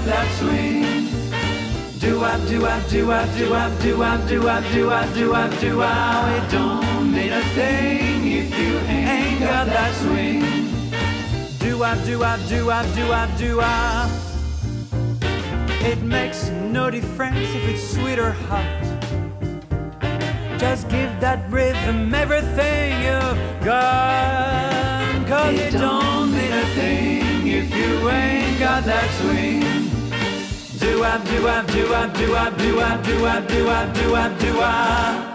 got that swing. Do-wop, do-wop, do-wop, do-wop, do-wop, do-wop, do-wop, do-wop, do-wop. It don't mean a thing if you ain't got that swing. Do-wop, do-wop, do-wop, do-wop, do-wop. It makes no difference if it's sweet or hot. Just give that rhythm everything you've got. Cause it don't mean a thing if you ain't got that swing. Do-wop, do-wop, do-wop, do-wop, do-wop, do-wop, do-wop, do-wop, do-wop.